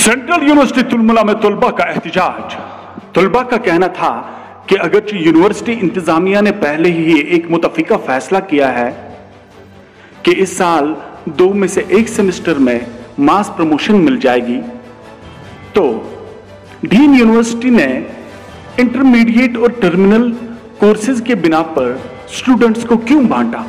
Central university Tulmulla में तलबा का एहतजाज। तलबा का कहना था कि अगरचे यूनिवर्सिटी इंतजामिया ने पहले ही एक मुतफिका फैसला किया है कि इस साल 2 में से 1 सेमेस्टर में मास प्रमोशन मिल जाएगी, तो डीन यूनिवर्सिटी ने इंटरमीडिएट और टर्मिनल कोर्सेज के बिना पर स्टूडेंट्स को क्यों बांटा?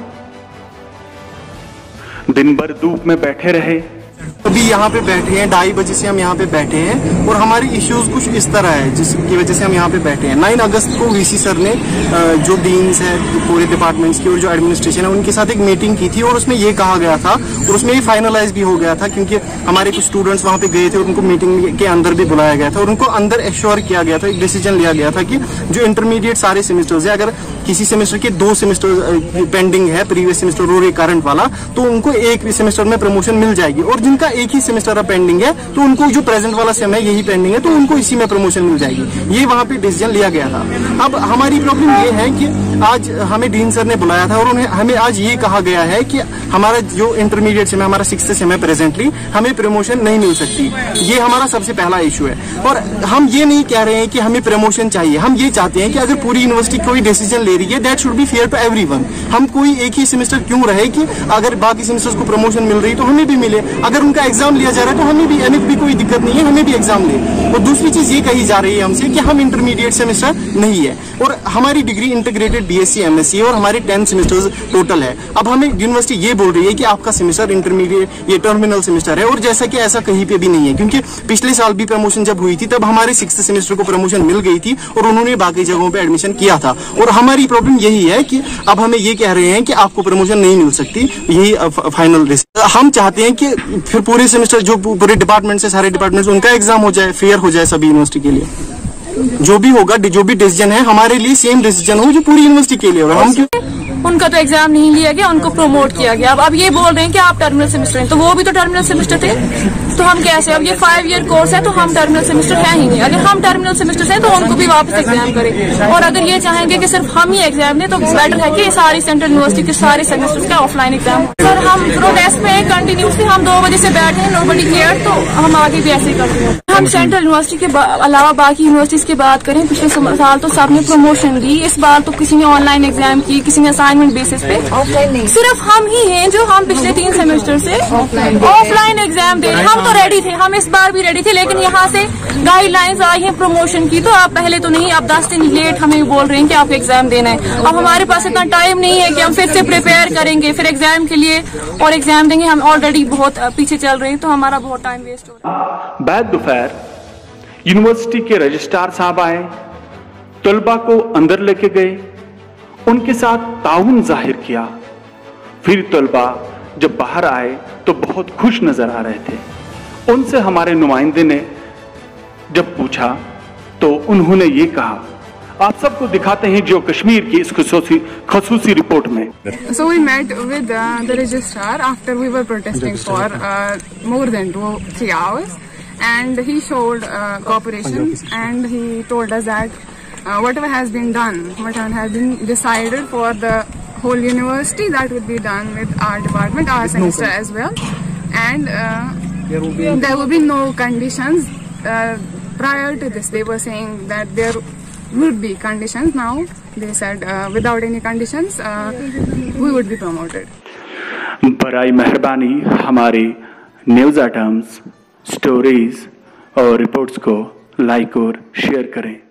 दिन भर धूप में बैठे रहे। अभी यहाँ पे बैठे हैं, 2:30 बजे से हम यहाँ पे बैठे हैं और हमारी इश्यूज कुछ इस तरह है जिसकी वजह से हम यहाँ पे बैठे हैं। 9 अगस्त को वीसी सर ने जो डीन्स है पूरे डिपार्टमेंट्स की और जो एडमिनिस्ट्रेशन है उनके साथ एक मीटिंग की थी और उसमें ये कहा गया था और उसमें ये फाइनलाइज भी हो गया था, क्योंकि हमारे कुछ स्टूडेंट्स वहाँ पे गए थे और उनको मीटिंग के अंदर भी बुलाया गया था और उनको अंदर एश्योर किया गया था, एक डिसीजन लिया गया था कि जो इंटरमीडिएट सारे सेमेस्टर्स है, अगर किसी सेमेस्टर के 2 सेमेस्टर पेंडिंग है, प्रीवियस सेमेस्टर और करंट वाला, तो उनको एक सेमेस्टर में प्रमोशन मिल जाएगी और जिनका एक ही सेमेस्टर पेंडिंग है तो उनको जो प्रेजेंट वाला सेम है यही पेंडिंग है तो उनको इसी में प्रमोशन मिल जाएगी। ये वहां पे डिसीजन लिया गया था। अब हमारी प्रॉब्लम ये है कि आज हमें डीन सर ने बुलाया था और उन्हें हमें आज ये कहा गया है कि हमारा जो इंटरमीडिएट सेम है, हमारा 6th सेम है प्रेजेंटली, हमें प्रमोशन नहीं मिल सकती। ये हमारा सबसे पहला इशू है और हम ये नहीं कह रहे हैं कि हमें प्रमोशन चाहिए, हम ये चाहते हैं कि अगर पूरी यूनिवर्सिटी कोई डिसीजन ले रही है that should be fair to everyone. हम कोई एक ही सेमेस्टर क्यों रहे कि अगर बाकी सेमेस्टर्स को प्रमोशन मिल रही तो हमें भी मिले, अगर उनका एग्जाम लिया जा रहा है तो हमें भी, हमें भी कोई दिक्कत नहीं है, हमें भी एग्जाम ले। और दूसरी चीज ये कही जा रही है हमसे कि हम इंटरमीडिएट सेमेस्टर नहीं है और हमारी डिग्री इंटीग्रेटेड बीएससी एमएससी और हमारे 10 सेमेस्टर्स टोटल है। अब हमें यूनिवर्सिटी ये बोल रही है कि आपका सेमेस्टर इंटरमीडिएट ये टर्मिनल सेमेस्टर है और जैसा कि ऐसा कहीं पे भी नहीं है, क्योंकि पिछले साल भी प्रमोशन जब हुई थी तब हमारे 6th सेमेस्टर को प्रमोशन मिल गई थी और उन्होंने बाकी जगहों पे एडमिशन किया था। और हमारी प्रॉब्लम यही है कि अब हमें ये कह रहे हैं कि आपको प्रमोशन नहीं मिल सकती, यही फाइनल। हम चाहते हैं कि फिर पूरे सेमेस्टर जो पूरे डिपार्टमेंट से सारे डिपार्टमेंट्स उनका एग्जाम हो जाए, फेयर हो जाए सभी यूनिवर्सिटी के लिए। जो भी होगा, जो भी डिसीजन है हमारे लिए सेम डिसीजन हो जो पूरी यूनिवर्सिटी के लिए होगा। हम उनका तो एग्जाम नहीं लिया गया, उनको प्रमोट किया गया। अब ये बोल रहे हैं कि आप टर्मिनल सेमेस्टर हैं, तो वो भी तो टर्मिनल सेमेस्टर थे, तो हम कैसे? अब ये 5 ईयर कोर्स है तो हम टर्मिनल सेमेस्टर है ही नहीं। अगर हम टर्मिनल सेमेस्टर हैं तो उनको भी वापस एग्जाम करें। और अगर ये चाहेंगे कि सिर्फ हम ही एग्जाम दें तो बेटर है कि सारी सेंट्रल यूनिवर्सिटी के सारे सेमेस्टर्स का ऑफलाइन एग्जाम। सर हम प्रोटेस्ट में कंटिन्यूसली हम 2 बजे से बैठे हैं, नोबडी केयर, तो हम आगे भी ऐसे ही करते हैं। हम सेंट्रल यूनिवर्सिटी के अलावा बाकी यूनिवर्सिटीज की बात करें, पिछले साल तो सबने प्रमोशन दी, इस बार तो किसी ने ऑनलाइन एग्जाम की, किसी ने असाइनमेंट बेसिस पे। सिर्फ हम ही हैं जो हम पिछले 3 सेमेस्टर से ऑफलाइन एग्जाम दे रहे हैं। हम तो रेडी थे, हम इस बार भी रेडी थे, लेकिन यहाँ से गाइडलाइंस आई है प्रमोशन की, तो आप पहले तो नहीं, आप 10 दिन लेट हमें बोल रहे हैं कि आपको एग्जाम देना है। अब हमारे पास इतना टाइम नहीं है कि हम फिर से प्रिपेयर करेंगे फिर एग्जाम के लिए और एग्जाम देंगे। हम ऑलरेडी बहुत पीछे चल रहे हैं, तो हमारा बहुत टाइम वेस्ट हो रहा है। बाद दोपहर यूनिवर्सिटी के रजिस्ट्रार साहब आए, तलबा को अंदर लेके गए, उनके साथ ताउन जाहिर किया। फिर तलबा जब बाहर आए तो बहुत खुश नजर आ रहे थे। उनसे हमारे नुमाइंदे ने जब पूछा तो उन्होंने ये कहा, आप सबको दिखाते हैं जो कश्मीर की इस खसूसी रिपोर्ट में। So we met with the registrar after we were protesting for more than 2-3 hours, and he showed cooperation and he told us that whatever has been done, whatever has been decided for the whole university, that would be done with our department, our semester as well, and there will be no conditions. Prior to this, they were saying that there would be conditions. Now they said without any conditions, we would be promoted. बराई मेहरबानी हमारे news items, stories और reports को like और share करें।